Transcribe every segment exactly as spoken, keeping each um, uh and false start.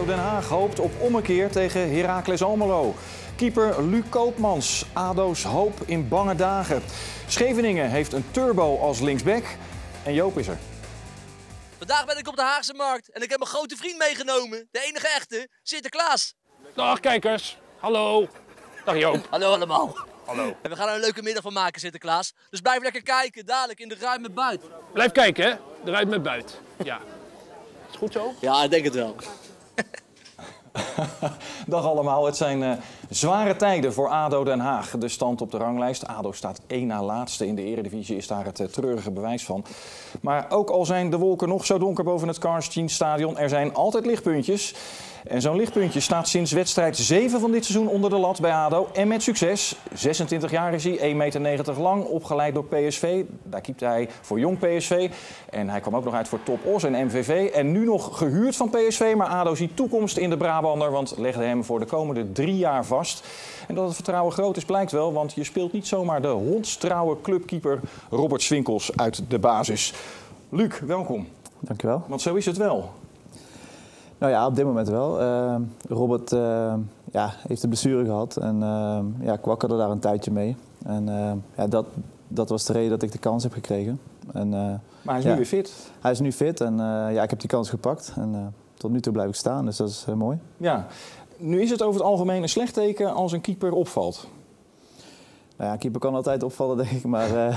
ADO Den Haag hoopt op ommekeer tegen Heracles Almelo. Keeper Luc Koopmans, ADO's hoop in bange dagen. Scheveningen heeft een turbo als linksback. En Joop is er. Vandaag ben ik op de Haagse Markt en ik heb mijn grote vriend meegenomen. De enige echte, Sinterklaas. Dag kijkers, hallo. Dag Joop. Hallo allemaal. Hallo. En we gaan er een leuke middag van maken, Sinterklaas. Dus blijf lekker kijken, dadelijk in de ruime buit. Blijf kijken hè, eruit met buit. Ja. Is goed zo? Ja, ik denk het wel. Dag allemaal, het zijn uh, zware tijden voor ADO Den Haag. De stand op de ranglijst. ADO staat één na laatste in de eredivisie, is daar het uh, treurige bewijs van. Maar ook al zijn de wolken nog zo donker boven het Karstien stadion, er zijn altijd lichtpuntjes. En zo'n lichtpuntje staat sinds wedstrijd zeven van dit seizoen onder de lat bij ADO. En met succes. zesentwintig jaar is hij, één komma negentig meter lang, opgeleid door P S V. Daar keept hij voor jong P S V. En hij kwam ook nog uit voor Top Os en M V V. En nu nog gehuurd van P S V. Maar ADO ziet toekomst in de Brabander, want legde hem voor de komende drie jaar vast. En dat het vertrouwen groot is blijkt wel, want je speelt niet zomaar de hondstrouwe clubkeeper Robert Swinkels uit de basis. Luc, welkom. Dankjewel. Want zo is het wel. Nou ja, op dit moment wel. Uh, Robert uh, ja, heeft een blessure gehad en uh, ja, kwakkerde daar een tijdje mee. En uh, ja, dat, dat was de reden dat ik de kans heb gekregen. En, uh, maar hij is ja, nu weer fit. Hij is nu fit en uh, ja, ik heb die kans gepakt. En uh, tot nu toe blijf ik staan, dus dat is uh, mooi. Ja, nu is het over het algemeen een slecht teken als een keeper opvalt. Nou ja, een keeper kan altijd opvallen, denk ik. Maar, uh,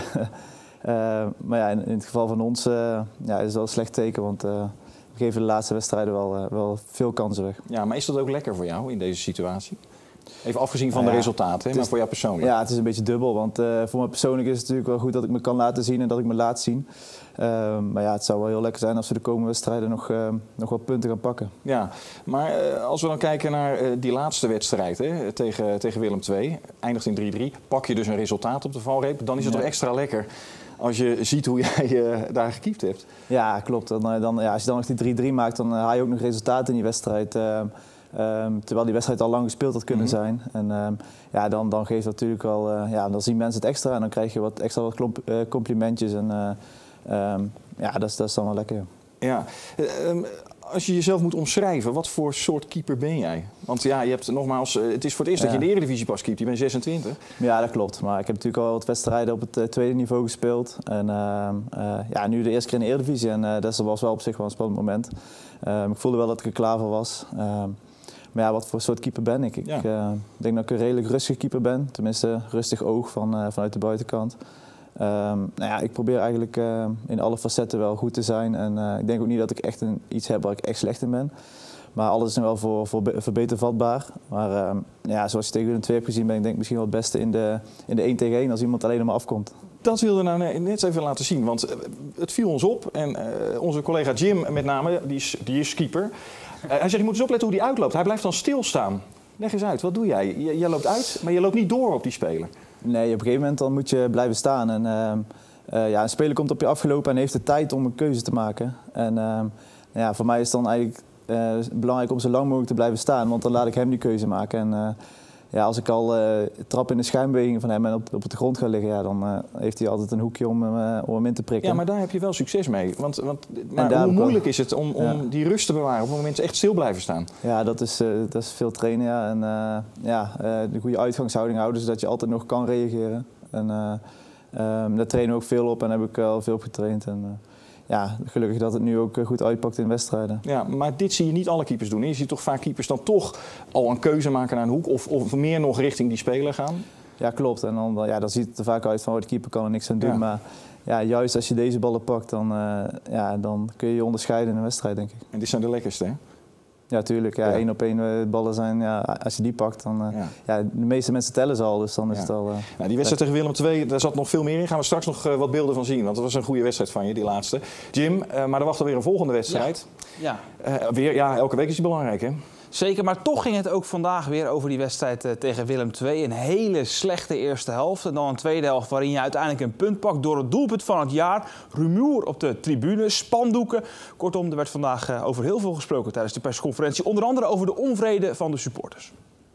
uh, maar ja, in, in het geval van ons uh, ja, is het wel een slecht teken, want... Uh, We geven de laatste wedstrijden wel, uh, wel veel kansen weg. Ja, maar is dat ook lekker voor jou in deze situatie? Even afgezien van nou de ja, resultaten, hè, maar voor jou persoonlijk. Ja, het is een beetje dubbel. Want uh, voor mij persoonlijk is het natuurlijk wel goed dat ik me kan laten zien en dat ik me laat zien. Uh, maar ja, het zou wel heel lekker zijn als we de komende wedstrijden nog, uh, nog wat punten gaan pakken. Ja, maar uh, als we dan kijken naar uh, die laatste wedstrijd hè, tegen, tegen Willem twee, eindigt in drie drie. Pak je dus een resultaat op de valreep, dan is het ja. toch extra lekker. Als je ziet hoe jij uh, daar gekiept hebt. Ja, klopt. Dan, dan, ja, als je dan nog die drie drie maakt, dan haal je ook nog resultaten in die wedstrijd. Uh, um, terwijl die wedstrijd al lang gespeeld had kunnen mm-hmm. zijn. En um, ja, dan, dan geeft dat natuurlijk wel... Uh, ja, dan zien mensen het extra en dan krijg je wat extra wat klomp, uh, complimentjes. En uh, um, ja, dat is, dat is dan wel lekker. Ja. Uh, um, Als je jezelf moet omschrijven, wat voor soort keeper ben jij? Want ja, je hebt nogmaals, het is voor het eerst ja. dat je in de Eredivisie pas keept. Je bent zesentwintig. Ja, dat klopt. Maar ik heb natuurlijk al wat wedstrijden op het uh, tweede niveau gespeeld. En uh, uh, ja, nu de eerste keer in de Eredivisie. En uh, dat was wel op zich wel een spannend moment. Uh, ik voelde wel dat ik er klaar voor was. Uh, maar ja, wat voor soort keeper ben ik? Ik ja. uh, denk dat ik een redelijk rustige keeper ben. Tenminste, rustig oog van, uh, vanuit de buitenkant. Um, nou ja, ik probeer eigenlijk uh, in alle facetten wel goed te zijn. En uh, ik denk ook niet dat ik echt een, iets heb waar ik echt slecht in ben. Maar alles is wel voor, voor verbetervatbaar. Maar uh, ja, zoals je tegen Willem twee hebt gezien, ben ik denk misschien wel het beste in de, in de één tegen één als iemand alleen maar afkomt. Dat wilde nou net even laten zien, want het viel ons op. En uh, onze collega Jim met name, die is, die is keeper. Uh, hij zegt, je moet eens opletten hoe die uitloopt. Hij blijft dan stilstaan. Leg eens uit, wat doe jij? Je, je loopt uit, maar je loopt niet door op die speler. Nee, op een gegeven moment dan moet je blijven staan. En, uh, uh, ja, een speler komt op je afgelopen en heeft de tijd om een keuze te maken. En uh, ja, voor mij is het dan eigenlijk uh, belangrijk om zo lang mogelijk te blijven staan. Want dan laat ik hem die keuze maken. En uh, ja, als ik al uh, trap in de schijnbeweging van hem en op, op de grond ga liggen... Ja, dan uh, heeft hij altijd een hoekje om, uh, om hem in te prikken. Ja, maar daar heb je wel succes mee. Want, want maar hoe moeilijk is het om, om ja. die rust te bewaren op het moment echt stil blijven staan? Ja, dat is, uh, dat is veel trainen. Ja. En uh, ja, uh, de goede uitgangshouding houden, zodat je altijd nog kan reageren. En uh, um, daar trainen we ook veel op en heb ik al veel op getraind. En, uh, ja, gelukkig dat het nu ook goed uitpakt in wedstrijden. Ja, maar dit zie je niet alle keepers doen. Je ziet toch vaak keepers dan toch al een keuze maken naar een hoek of, of meer nog richting die speler gaan? Ja, klopt. En dan, ja, dan ziet het er vaak uit van oh, de keeper kan er niks aan doen. Ja. Maar ja, juist als je deze ballen pakt, dan, uh, ja, dan kun je je onderscheiden in een wedstrijd, denk ik. En dit zijn de lekkerste, hè? Ja, tuurlijk. Ja, ja. één op één ballen zijn, ja, als je die pakt, dan... Uh, ja. Ja, de meeste mensen tellen ze al, dus dan is ja. het al... Uh, nou, die wedstrijd tegen Willem twee, daar zat nog veel meer in. Gaan we straks nog uh, wat beelden van zien, want dat was een goede wedstrijd van je, die laatste. Jim, uh, maar er wacht alweer een volgende wedstrijd. Ja. Ja. Uh, weer, ja, elke week is die belangrijk, hè? Zeker, maar toch ging het ook vandaag weer over die wedstrijd uh, tegen Willem twee. Een hele slechte eerste helft. En dan een tweede helft waarin je uiteindelijk een punt pakt door het doelpunt van het jaar. Rumoer op de tribune, spandoeken. Kortom, er werd vandaag uh, over heel veel gesproken tijdens de persconferentie. Onder andere over de onvrede van de supporters.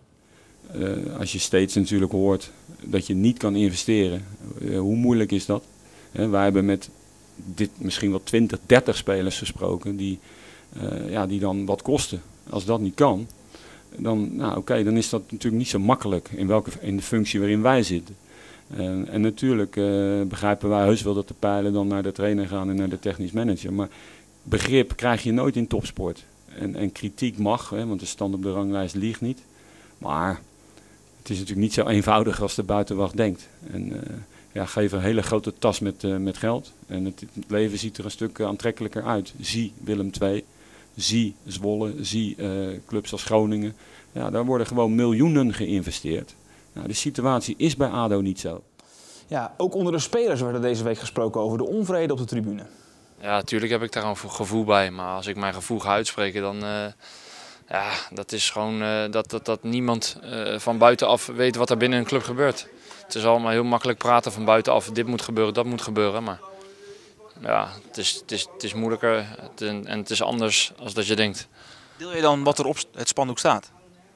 Uh, als je steeds natuurlijk hoort dat je niet kan investeren, uh, hoe moeilijk is dat? Uh, wij hebben met dit misschien wel twintig, dertig spelers gesproken die, uh, ja, die dan wat kosten. Als dat niet kan, dan, nou, okay, dan is dat natuurlijk niet zo makkelijk in, welke, in de functie waarin wij zitten. En, en natuurlijk uh, begrijpen wij heus wel dat de pijlen dan naar de trainer gaan en naar de technisch manager. Maar begrip krijg je nooit in topsport. En, en kritiek mag, hè, want de stand op de ranglijst liegt niet. Maar het is natuurlijk niet zo eenvoudig als de buitenwacht denkt. En uh, ja, geef een hele grote tas met, uh, met geld. En het, het leven ziet er een stuk aantrekkelijker uit. Zie Willem twee, zie Zwolle, zie uh, clubs als Groningen. Ja, daar worden gewoon miljoenen geïnvesteerd. Nou, de situatie is bij ADO niet zo. Ja, ook onder de spelers werd er deze week gesproken over de onvrede op de tribune. Ja, natuurlijk heb ik daar een gevoel bij. Maar als ik mijn gevoel ga uitspreken, dan... Uh, ja, dat is gewoon uh, dat, dat, dat niemand uh, van buitenaf weet wat er binnen een club gebeurt. Het is allemaal heel makkelijk praten van buitenaf. Dit moet gebeuren, dat moet gebeuren. Maar ja, het is, het is, het is moeilijker het, en het is anders dan dat je denkt. Deel je dan wat er op het spandoek staat?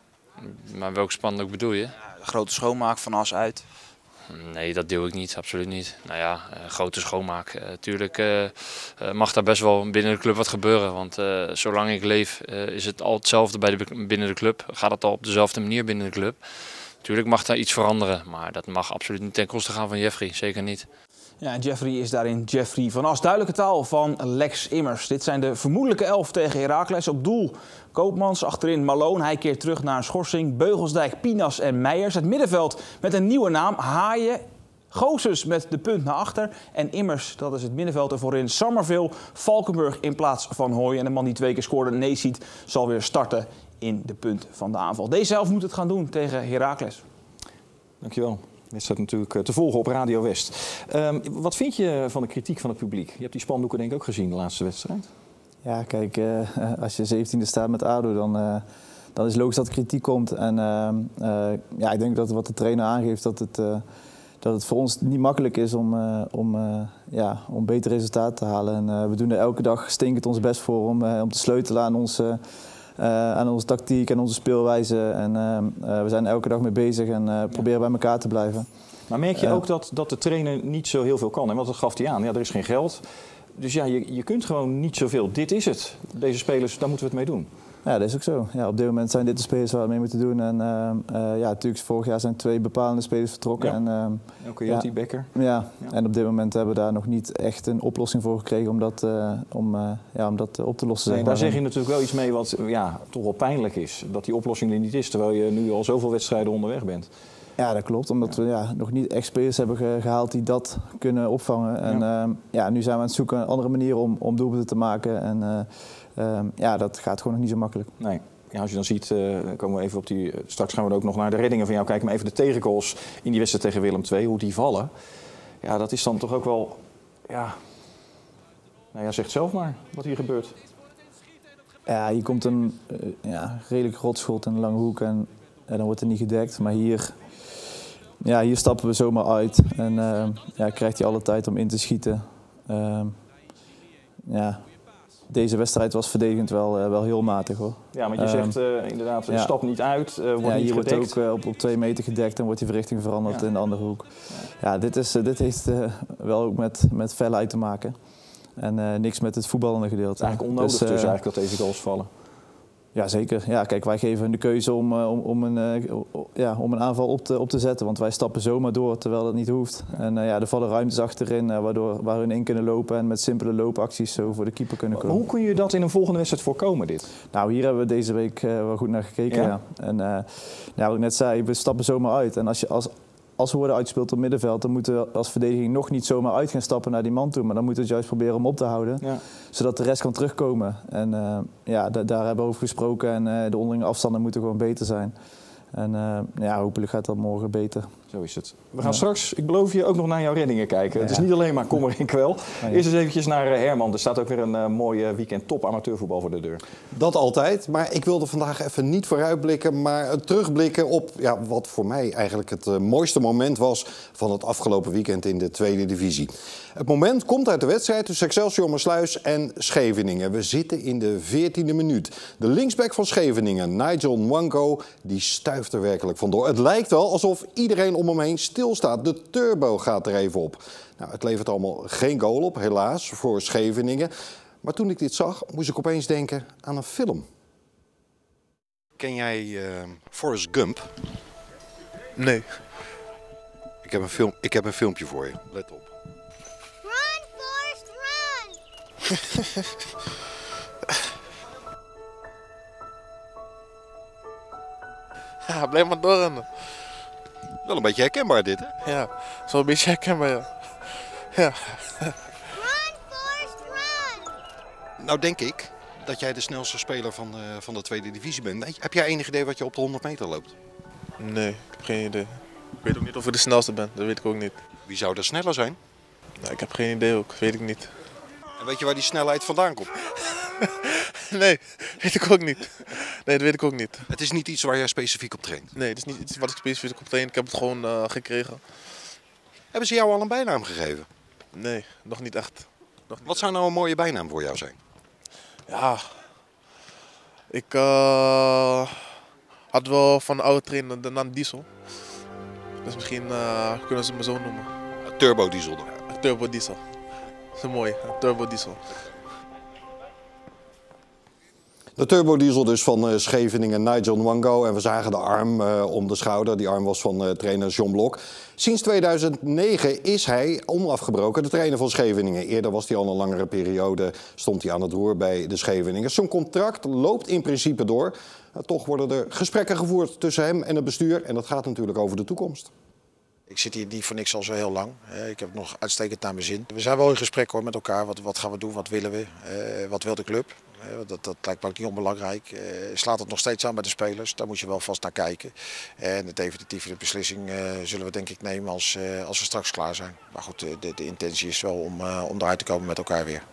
Maar welk spandoek bedoel je? Ja, de grote schoonmaak van as uit. Nee, dat deel ik niet, absoluut niet. Nou ja, uh, grote schoonmaak. Uh, tuurlijk uh, uh, mag daar best wel binnen de club wat gebeuren. Want uh, zolang ik leef uh, is het al hetzelfde bij de, binnen de club. Gaat het al op dezelfde manier binnen de club. Tuurlijk mag daar iets veranderen. Maar dat mag absoluut niet ten koste gaan van Jeffrey. Zeker niet. Ja, en Jeffrey is daarin Jeffrey van As. Duidelijke taal van Lex Immers. Dit zijn de vermoedelijke elf tegen Heracles. Op doel Koopmans, achterin Malone. Hij keert terug naar een schorsing. Beugelsdijk, Pinas en Meijers. Het middenveld met een nieuwe naam. Haaien, Goossens met de punt naar achter. En Immers, dat is het middenveld. En voorin Summerville, Valkenburg in plaats van Hooy. En de man die twee keer scoorde, Neesiet, zal weer starten in de punt van de aanval. Deze elf moet het gaan doen tegen Heracles. Dankjewel. Dit staat natuurlijk te volgen op Radio West. Um, wat vind je van de kritiek van het publiek? Je hebt die spandoeken denk ik ook gezien de laatste wedstrijd. Ja, kijk, uh, als je zeventiende staat met ADO, dan, uh, dan is het logisch dat er kritiek komt. En uh, uh, ja, ik denk dat wat de trainer aangeeft, dat het, uh, dat het voor ons niet makkelijk is om, uh, om, uh, ja, om beter resultaten te halen. En uh, we doen er elke dag stinkend ons best voor om, uh, om te sleutelen aan onze, uh, aan onze tactiek en onze speelwijze. En uh, uh, we zijn er elke dag mee bezig en uh, proberen bij elkaar te blijven. Maar merk je Uh, ook dat, dat de trainer niet zo heel veel kan? Hè? Want dat gaf hij aan. Ja, er is geen geld. Dus ja, je, je kunt gewoon niet zoveel. Dit is het. Deze spelers, daar moeten we het mee doen. Ja, dat is ook zo. Ja, op dit moment zijn dit de spelers waar we mee moeten doen. En uh, uh, ja, natuurlijk vorig jaar zijn twee bepalende spelers vertrokken. Ja. En, uh, Elke Jotti ja, Becker. Ja. Ja. En op dit moment hebben we daar nog niet echt een oplossing voor gekregen om dat, uh, om, uh, ja, om dat op te lossen. Nee, zeg daar maar. zeg je natuurlijk wel iets mee wat ja, toch wel pijnlijk is. Dat die oplossing er niet is, terwijl je nu al zoveel wedstrijden onderweg bent. Ja, dat klopt. Omdat ja. we ja, nog niet echt spelers hebben ge gehaald die dat kunnen opvangen. En ja. Uh, ja, nu zijn we aan het zoeken naar andere manieren om, om doelpunten te maken. En uh, uh, ja, dat gaat gewoon nog niet zo makkelijk. Nee. Ja, als je dan ziet, uh, komen we even op die. Straks gaan we ook nog naar de reddingen van jou kijken. Maar even de tegengoals in die wedstrijd tegen Willem twee, hoe die vallen. Ja, dat is dan toch ook wel. Ja. Nou ja, zeg zelf maar wat hier gebeurt. Ja, hier komt een uh, ja, redelijk rotschot in de lange hoek en, en dan wordt er niet gedekt. Maar hier, ja, hier stappen we zomaar uit en uh, ja, krijgt hij alle tijd om in te schieten. Uh, ja. Deze wedstrijd was verdedigend wel, uh, wel heel matig hoor. Ja, want je zegt uh, inderdaad, ja. stap niet uit, uh, wordt ja, niet hier gedekt. wordt ook uh, op, op twee meter gedekt en wordt die verrichting veranderd ja. in de andere hoek. Ja, ja dit, is, uh, dit heeft uh, wel ook met, met felheid te maken. En uh, niks met het voetballende gedeelte. Het is eigenlijk onnodig dus, uh, dus eigenlijk dat deze goals vallen. Ja, zeker. Ja, kijk, wij geven de keuze om, uh, om, om, een, uh, ja, om een aanval op te, op te zetten. Want wij stappen zomaar door, terwijl dat niet hoeft. En uh, ja, er vallen ruimtes achterin uh, waardoor, waar hun in kunnen lopen. En met simpele loopacties zo voor de keeper kunnen komen. Maar hoe kun je dat in een volgende wedstrijd voorkomen, dit? Nou, hier hebben we deze week uh, wel goed naar gekeken. Ja? Ja. En uh, ja, wat ik net zei, we stappen zomaar uit. En als je als Als we worden uitgespeeld op middenveld, dan moeten we als verdediging nog niet zomaar uit gaan stappen naar die man toe. Maar dan moeten we het juist proberen om op te houden, ja. zodat de rest kan terugkomen. En uh, ja, da daar hebben we over gesproken en uh, de onderlinge afstanden moeten gewoon beter zijn. En uh, ja, hopelijk gaat dat morgen beter. Zo is het. We gaan ja. straks, ik beloof je, ook nog naar jouw reddingen kijken. Ja. Het is niet alleen maar kommer en kwel. Ja, ja. Eerst eens eventjes naar uh, Herman. Er staat ook weer een uh, mooi weekend top amateurvoetbal voor de deur. Dat altijd. Maar ik wilde vandaag even niet vooruitblikken, maar terugblikken op ja, wat voor mij eigenlijk het uh, mooiste moment was van het afgelopen weekend in de tweede divisie. Het moment komt uit de wedstrijd tussen Excelsior Maassluis en Scheveningen. We zitten in de veertiende minuut. De linksback van Scheveningen, Nigel Nwanko, die stuift er werkelijk vandoor. Het lijkt wel alsof iedereen om hem heen stilstaat. De turbo gaat er even op. Nou, het levert allemaal geen goal op, helaas, voor Scheveningen. Maar toen ik dit zag, moest ik opeens denken aan een film. Ken jij uh, Forrest Gump? Nee. Ik heb, een film, ik heb een filmpje voor je. Let op. Run, Forrest, run! Ja, blijf maar doorrennen. Wel een beetje herkenbaar dit, hè? Ja, zo een beetje herkenbaar, ja. Ja. Run, Forrest, run! Nou denk ik dat jij de snelste speler van de, van de tweede divisie bent. Heb jij enig idee wat je op de honderd meter loopt? Nee, ik heb geen idee. Ik weet ook niet of ik de snelste ben, dat weet ik ook niet. Wie zou er sneller zijn? Nou, ik heb geen idee ook, weet ik niet. En weet je waar die snelheid vandaan komt? Nee, weet ik ook niet. Nee, dat weet ik ook niet. Het is niet iets waar jij specifiek op traint? Nee, het is niet iets wat ik specifiek op train. Ik heb het gewoon uh, gekregen. Hebben ze jou al een bijnaam gegeven? Nee, nog niet echt. Nog niet wat zou nou een mooie bijnaam voor jou zijn? Ja, ik uh, had wel van de oude trainer de naam Diesel. Dus misschien uh, kunnen ze me zo noemen. Turbo Diesel dan? Ja, Turbo Diesel. Dat is mooi, Turbo Diesel. De turbodiesel dus van uh, Scheveningen, Nigel Nwango. En we zagen de arm uh, om de schouder. Die arm was van uh, trainer John Blok. Sinds tweeduizend negen is hij onafgebroken de trainer van Scheveningen. Eerder was hij al een langere periode, stond hij aan het roer bij de Scheveningen. Zijn contract loopt in principe door. Uh, toch worden er gesprekken gevoerd tussen hem en het bestuur. En dat gaat natuurlijk over de toekomst. Ik zit hier niet voor niks al zo heel lang. Ik heb het nog uitstekend naar mijn zin. We zijn wel in gesprek hoor, met elkaar. Wat, wat gaan we doen? Wat willen we? Uh, wat wil de club? Uh, dat, dat lijkt me ook niet onbelangrijk. Uh, slaat het nog steeds aan bij de spelers? Daar moet je wel vast naar kijken. En de definitieve beslissing uh, zullen we denk ik nemen als, uh, als we straks klaar zijn. Maar goed, de, de intentie is wel om, uh, om eruit te komen met elkaar weer.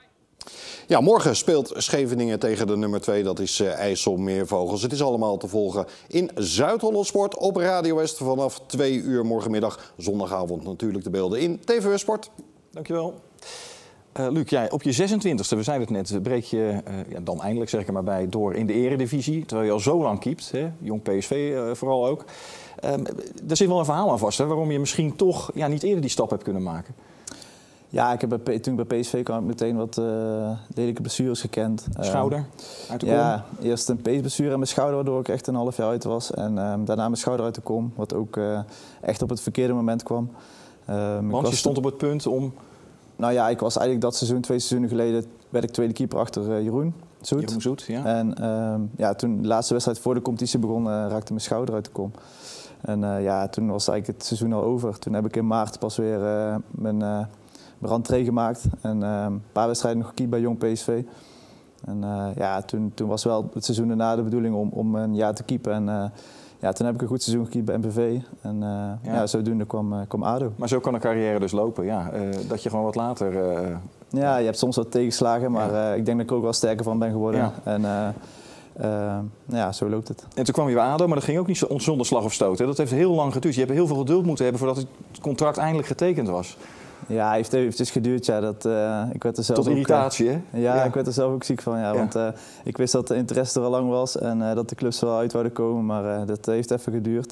Ja, morgen speelt Scheveningen tegen de nummer twee, dat is uh, IJsselmeervogels. Het is allemaal te volgen in Zuid-Holland Sport op Radio West vanaf twee uur morgenmiddag. Zondagavond natuurlijk de beelden in T V West Sport. Dankjewel. Uh, Luc, jij op je zesentwintigste, we zeiden het net, breek je uh, ja, dan eindelijk zeg ik er maar bij door in de eredivisie. Terwijl je al zo lang keept, hè? Jong P S V uh, vooral ook. Um, er zit wel een verhaal aan vast, hè? Waarom je misschien toch ja, niet eerder die stap hebt kunnen maken. Ja, ik heb bij, toen ik bij P S V kwam, meteen wat uh, lelijke blessures gekend. Schouder, uit de kom? Ja, eerst een peesblessure aan mijn schouder, waardoor ik echt een half jaar uit was. En uh, daarna mijn schouder uit de kom, wat ook uh, echt op het verkeerde moment kwam. Uh, Want was je stond op het punt om... Nou ja, ik was eigenlijk dat seizoen, twee seizoenen geleden, werd ik tweede keeper achter uh, Jeroen Zoet. Jeroen Zoet, ja. En uh, ja, toen de laatste wedstrijd voor de competitie begon, uh, raakte mijn schouder uit de kom. En uh, ja, toen was eigenlijk het seizoen al over. Toen heb ik in maart pas weer uh, mijn... Uh, Mijn rentree gemaakt en uh, een paar wedstrijden nog gekiept bij Jong P S V. En uh, ja, toen, toen was wel het seizoen erna de bedoeling om, om een jaar te keepen. En uh, ja, toen heb ik een goed seizoen gekiept bij M V V. En uh, ja. Ja, zodoende kwam, uh, kwam ADO. Maar zo kan een carrière dus lopen, ja. Uh, dat je gewoon wat later... Uh... Ja, je hebt soms wat tegenslagen, maar ja. uh, ik denk dat ik er ook wel sterker van ben geworden. Ja. En uh, uh, ja, zo loopt het. En toen kwam je bij ADO, maar dat ging ook niet zonder slag of stoot. Hè? Dat heeft heel lang geduurd. Je hebt heel veel geduld moeten hebben voordat het contract eindelijk getekend was. Ja, het heeft eventjes geduurd. Ja, dat, uh, ik werd er zelf Tot irritatie, ook, uh, hè? Ja, ja, ik werd er zelf ook ziek van. Ja, ja. Want uh, ik wist dat de interesse er al lang was en uh, dat de clubs er wel uit wouden komen. Maar uh, dat heeft even geduurd.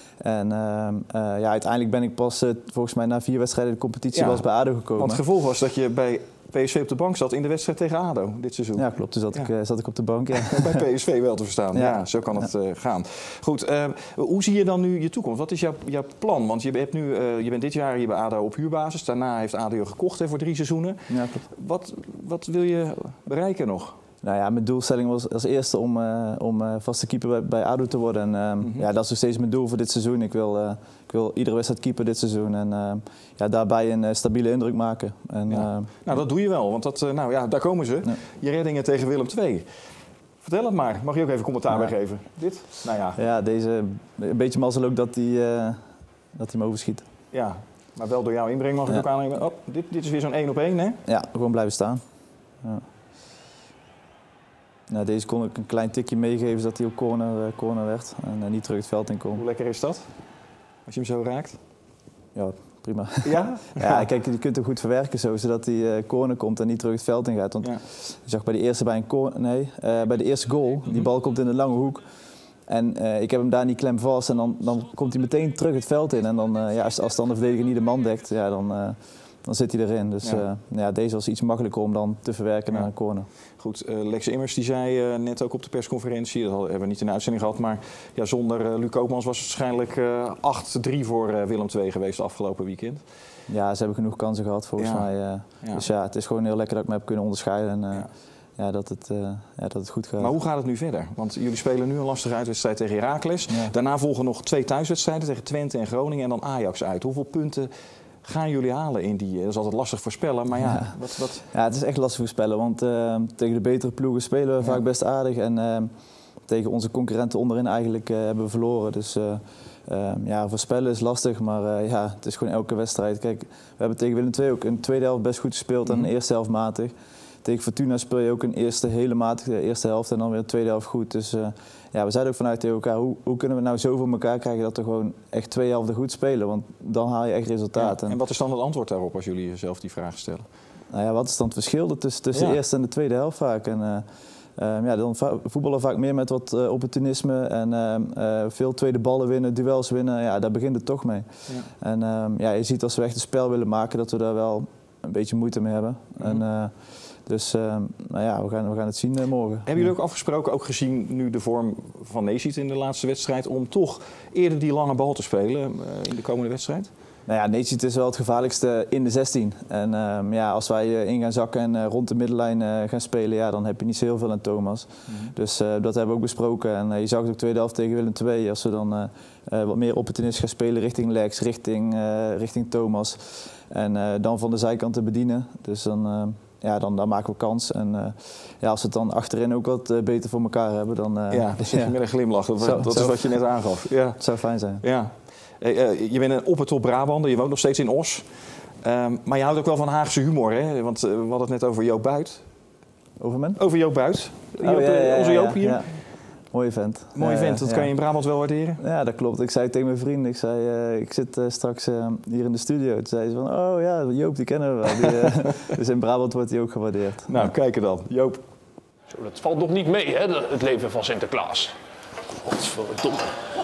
En uh, uh, ja, uiteindelijk ben ik pas uh, volgens mij na vier wedstrijden de competitie ja. was bij ADO gekomen. Want het gevolg was dat je bij P S V op de bank zat in de wedstrijd tegen ADO dit seizoen. Ja, klopt. Toen zat, ja. ik, uh, zat ik op de bank. Ja. Bij P S V wel te verstaan. Ja, ja zo kan het uh, gaan. Goed, uh, hoe zie je dan nu je toekomst? Wat is jouw, jouw plan? Want je, hebt nu, uh, je bent dit jaar hier bij ADO op huurbasis. Daarna heeft ADO gekocht hè, voor drie seizoenen. Ja, klopt. Wat, wat wil je bereiken nog? Nou ja, mijn doelstelling was als eerste om, uh, om uh, vaste keeper bij, bij ADO te worden. En uh, mm-hmm. ja, dat is nog steeds mijn doel voor dit seizoen. Ik wil, uh, ik wil iedere wedstrijd keeper dit seizoen en uh, ja, daarbij een uh, stabiele indruk maken. En, ja. uh, nou, dat doe je wel, want dat, uh, nou, ja, daar komen ze. Ja. Je reddingen tegen Willem twee. Vertel het maar. Mag je ook even commentaar ja. bij geven? Dit? Nou ja. Ja, deze, een beetje mazzel ook dat hij uh, dat hij me overschiet. Ja, maar wel door jouw inbreng mag ik ja. ook aannemen. Oh, dit, dit is weer zo'n één op één, hè? Ja, gewoon blijven staan. Ja. Nou, deze kon ik een klein tikje meegeven zodat hij op corner, uh, corner werd en uh, niet terug het veld in kon. Hoe lekker is dat? Als je hem zo raakt? Ja, prima. Ja? Ja, kijk, je kunt hem goed verwerken zo, zodat hij uh, corner komt en niet terug het veld in gaat. Want ja. je zag bij de eerste, bij een corner, nee, uh, bij de eerste goal, mm-hmm. die bal komt in de lange hoek. En uh, ik heb hem daar niet klem vast en dan, dan komt hij meteen terug het veld in. En dan, uh, ja, als, als dan de verdediger niet de man dekt, ja, dan, uh, dan zit hij erin. Dus Ja. ja. ja, deze was iets makkelijker om dan te verwerken Ja. naar een corner. Goed, uh, Lex Immers die zei uh, net ook op de persconferentie, dat hebben we niet in de uitzending gehad, maar ja, zonder uh, Luc Koopmans was het waarschijnlijk uh, acht drie voor uh, Willem twee geweest afgelopen weekend. Ja, ze hebben genoeg kansen gehad volgens Ja. mij. Uh, Ja. Dus ja, het is gewoon heel lekker dat ik me heb kunnen onderscheiden. En, uh, Ja. ja, dat, het, uh, ja, dat het goed gaat. Maar hoe gaat het nu verder? Want jullie spelen nu een lastige uitwedstrijd tegen Heracles. Ja. Daarna volgen nog twee thuiswedstrijden tegen Twente en Groningen en dan Ajax uit. Hoeveel punten gaan jullie halen in die? Dat is altijd lastig voorspellen, maar ja, Ja. Wat, wat... Ja, het is echt lastig voorspellen, want uh, tegen de betere ploegen spelen we Ja. vaak best aardig. En uh, tegen onze concurrenten onderin eigenlijk uh, hebben we verloren. Dus uh, uh, ja, voorspellen is lastig, maar uh, ja, het is gewoon elke wedstrijd. Kijk, we hebben tegen Willem twee ook in de tweede helft best goed gespeeld en in de eerste helft matig. Tegen Fortuna speel je ook een eerste hele matige eerste helft en dan weer de tweede helft goed. Dus uh, ja, we zeiden ook vanuit tegen elkaar, hoe, hoe kunnen we nou zo voor elkaar krijgen dat we gewoon echt twee helften goed spelen? Want dan haal je echt resultaten. Ja. En wat is dan het antwoord daarop als jullie jezelf die vraag stellen? Nou ja, wat is dan het verschil tussen, tussen Ja. de eerste en de tweede helft vaak? En, uh, uh, ja, dan voetballen vaak meer met wat uh, opportunisme en uh, uh, veel tweede ballen winnen, duels winnen. Ja, daar begint het toch mee. Ja. En uh, ja, je ziet als we echt een spel willen maken dat we daar wel een beetje moeite mee hebben. Mm-hmm. En, uh, dus uh, nou ja, we gaan, we gaan het zien uh, morgen. Hebben jullie ook afgesproken, ook gezien nu de vorm van Neesiet in de laatste wedstrijd, om toch eerder die lange bal te spelen uh, in de komende wedstrijd? Nou ja, Neesiet is wel het gevaarlijkste in de zestien. En uh, ja, als wij uh, in gaan zakken en uh, rond de middenlijn uh, gaan spelen, ja, dan heb je niet zo heel veel aan Thomas. Mm-hmm. Dus uh, dat hebben we ook besproken. En uh, je zag het ook tweede helft tegen Willem twee. Als we dan uh, uh, wat meer opportunist gaan spelen richting Lex, richting, uh, richting Thomas. En uh, dan van de zijkant te bedienen. Dus dan, uh, ja, dan, dan maken we kans. En uh, ja, als we het dan achterin ook wat uh, beter voor elkaar hebben, dan... Uh, Ja, dan zit je ja. met een glimlach. Dat, Zo, dat zo. is wat je net aangaf. Ja. Het zou fijn zijn. Ja. Uh, je bent een op het top Brabander, je woont nog steeds in Os. Um, maar je houdt ook wel van Haagse humor, hè? Want uh, we hadden het net over Joop Buit. Over men? Over Joop Buit. Oh, Joop, ja, ja, onze ja, Joop hier. Ja. Mooie vent. Mooie Ja, vent, dat ja. kan je in Brabant wel waarderen. Ja, dat klopt. Ik zei tegen mijn vriend, ik zei, uh, ik zit uh, straks uh, hier in de studio. Toen zei ze van, oh ja, Joop, die kennen we wel. Die, uh, dus in Brabant wordt hij ook gewaardeerd. Nou, kijk er dan. Joop. Zo, dat valt nog niet mee, hè, het leven van Sinterklaas. Godverdomme.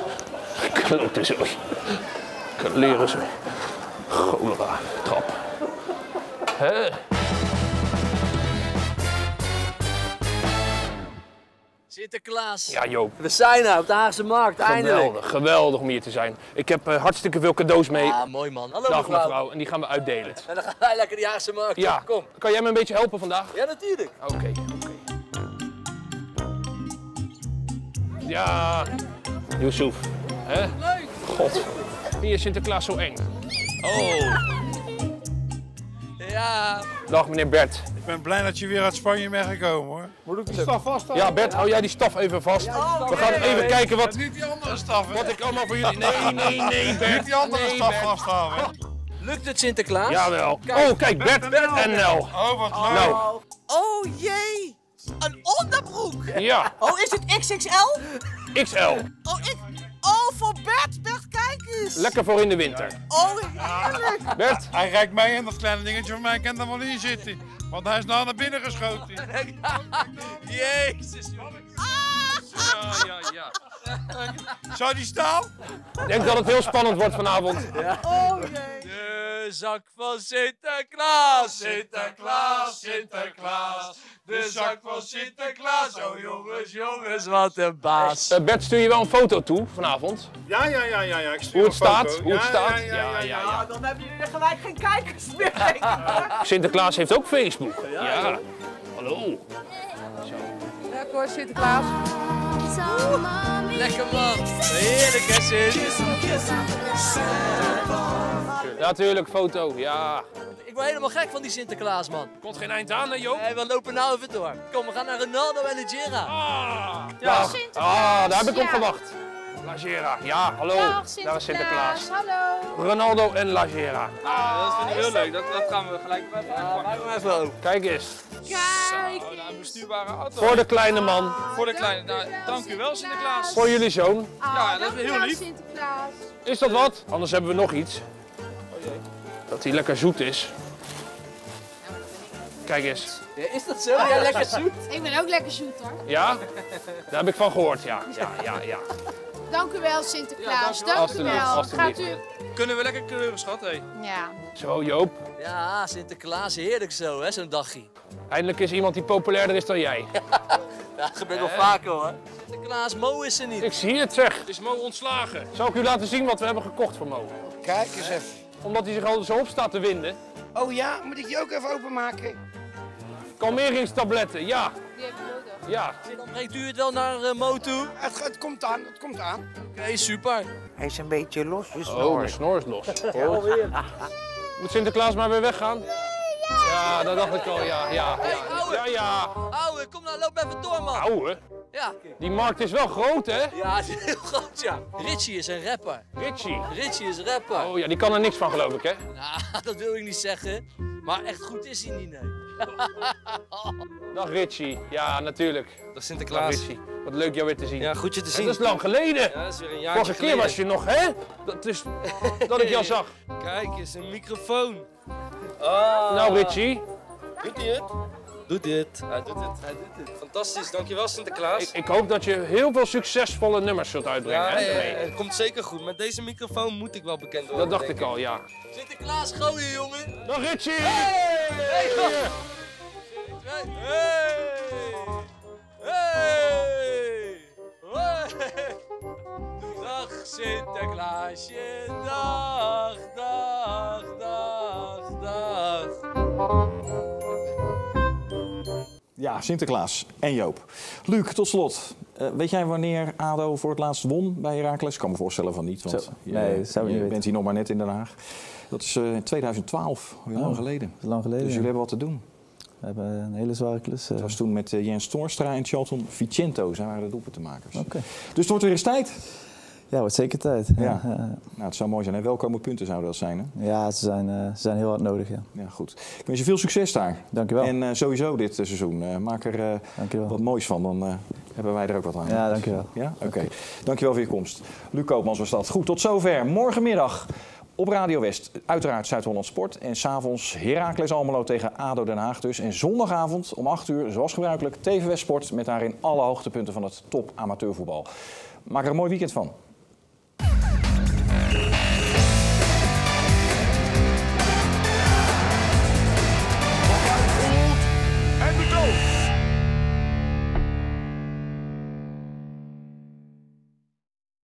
Klote zo. Leren ze. Cholera. Trap. Hè? Sinterklaas. Ja, Joop. We zijn er op de Haagse Markt, eindelijk. Geweldig, geweldig om hier te zijn. Ik heb uh, hartstikke veel cadeaus mee. Ah, mooi man. Hallo Dag mevrouw. mevrouw, en die gaan we uitdelen. En dan gaan wij lekker die Haagse Markt Ja, op. Kom. kan jij me een beetje helpen vandaag? Ja, natuurlijk. Oké, okay, oké. Okay. Ja, Yusuf. Hè? Leuk. God, vind je Sinterklaas zo eng? Oh. Ja. Dag meneer Bert. Ik ben blij dat je weer uit Spanje bent gekomen hoor. Moet ik die staf vasthouden? Ja Bert, hou jij die staf even vast. Ja, we gaan even kijken wat... Niet die andere staf, hè? Wat ik allemaal voor jullie... Nee, nee, nee Bert. Niet die andere nee, staf Bert. vasthouden. Lukt het Sinterklaas? Jawel. Kijk. Oh kijk, Bert en Nel. Oh, wat leuk. Nou. Oh jee. Een onderbroek. Ja. Oh, is het X X L? X L. Oh, ik... Oh, voor Bert. Bert, kijk eens. Lekker voor in de winter. Oh, heerlijk. Bert. Hij rijdt mee en dat kleine dingetje van mij kan er wel in zitten. Want hij is nou naar binnen geschoten. Jezus. Ja, ja, ja. Zou die staan? Ik denk dat het heel spannend wordt vanavond. Ja. Oh jee. De zak van Sinterklaas. Sinterklaas, Sinterklaas. De zak van Sinterklaas. Oh jongens, jongens, wat een baas. Uh, Bert, stuur je wel een foto toe vanavond? Ja, ja, ja, ja, ja. Ik stuur Hoe het een foto. staat? Hoe het Ja, staat? Ja, ja, ja. ja, ja. Dan hebben jullie er gelijk geen kijkers meer, denk ik. Sinterklaas heeft ook Facebook. Ja. Hallo. Lekker hoor, Sinterklaas. Lekker man. Heerlijk hè, Sint. Natuurlijk, foto. Ja. Ik word helemaal gek van die Sinterklaas, man. Komt geen eind aan, hè Joop? Nee, we lopen nou even door. Kom, we gaan naar Ronaldo en de Gera. Ah, Ja. ah, daar heb ik op gewacht. Lagera, ja, hallo. Daar is Sinterklaas. Hallo. Ronaldo en Lagera. Ah, dat vind ik heel leuk. Dat, dat gaan we gelijk bij Ja, maak maar even open. Kijk eens. Kijk. Oh, nou, een bestuurbare auto. Voor de kleine man. Voor de kleine. Nou, dank u wel, Sinterklaas. Voor jullie zoon. Ja, dat is heel lief. Sinterklaas. Is dat wat? Anders hebben we nog iets. Oh jee. Dat hij lekker zoet is. Kijk eens. Ja, is dat zo? Ja, lekker zoet. Ik ben ook lekker zoet hoor. Ja? Daar heb ik van gehoord, ja. Ja, ja, ja. Dank u wel, Sinterklaas. dank u Alsjeblieft, wel. alsjeblieft. Gaat u... Kunnen we lekker kleuren, schat, hé? Ja. Zo, Joop. Ja, Sinterklaas, heerlijk zo, hè, zo'n dagje. Eindelijk is iemand die populairder is dan jij. Ja, dat gebeurt wel vaker, hoor. Sinterklaas, Mo is er niet. Ik zie het, zeg. Is Mo ontslagen? Zal ik u laten zien wat we hebben gekocht voor Mo? Kijk eens even. Omdat hij zich al zo op staat te winden. Oh ja, moet ik die ook even openmaken? Kalmeringstabletten, ja. Die heb ik nodig. Ja. Dan brengt u het wel naar uh, Mo toe? Het, het komt aan, het komt aan. Oké, okay, super. Hij is een beetje los, je snor. Oh, mijn snor is los. Alweer. Moet Sinterklaas maar weer weggaan? Ja, dat dacht ik al, ja. Ja, Hey, ja. ouwe. Ja, ja. Ouwe, kom nou, loop even door, man. Ouwe. Ja. Die markt is wel groot, hè? Ja, het is heel groot, ja. Richie is een rapper. Richie. Richie is een rapper. Oh ja, die kan er niks van, geloof ik, hè? Nou, dat wil ik niet zeggen. Maar echt goed is hij niet, nee. Dag Richie. Ja, natuurlijk. Dag Sinterklaas. Dag Richie. Wat leuk jou weer te zien. Ja, goed je te En zien. dat is lang geleden. Ja, dat is weer een jaartje Vorige keer was je nog, hè? Dat is dat ik jou zag. Kijk eens, een microfoon. Nou, Richie. Doet hij het? Doet hij het? Hij doet het, hij doet het. Fantastisch, dankjewel Sinterklaas. Ik, ik hoop dat je heel veel succesvolle nummers zult uitbrengen, Ja, hè? ja, daarmee. ja, het komt zeker goed. Met deze microfoon moet ik wel bekend worden. Dat dacht denk ik al, ja. Sinterklaas gooien, jongen. Dag Richie! Hey! Hey! Hey! Hey! Hey! Dag Sinterklaasje, dag, dag, dag, dag. Ja, Sinterklaas en Joop. Luc, tot slot. Uh, weet jij wanneer ADO voor het laatst won bij Heracles? Ik kan me voorstellen van niet, want Zo, je, nee, dat zou ik je niet bent weten. hier nog maar net in Den Haag. Dat is uh, in tweeduizend twaalf, heel lang Oh, geleden. dat is lang geleden, Dus ja. jullie hebben wat te doen. We hebben een hele zware klus. Dat was toen met uh, Jens Toornstra en Charlton Vicento. Zij waren de doelpuntenmakers. Oké. Dus het wordt weer eens tijd. Ja, wordt zeker tijd. Ja. Ja, ja. Nou, het zou mooi zijn. Hè? Welkome punten zouden dat zijn, hè? Ja, ze zijn, uh, ze zijn heel hard nodig, ja. Ja, goed. Ik wens je veel succes daar. Dank je wel. En uh, sowieso dit uh, seizoen. Uh, maak er uh, Dank je wel. wat moois van. Dan uh, hebben wij er ook wat aan. Ja, dank je wel. Ja? Oké. Okay. Dank je wel voor je komst. Luc Koopmans was dat. Goed, tot zover. Morgenmiddag op Radio West. Uiteraard Zuid-Holland Sport. En s'avonds Heracles Almelo tegen ADO Den Haag dus. En zondagavond om acht uur, zoals gebruikelijk, T V West Sport. Met daarin alle hoogtepunten van het top amateurvoetbal. Maak er een mooi weekend van.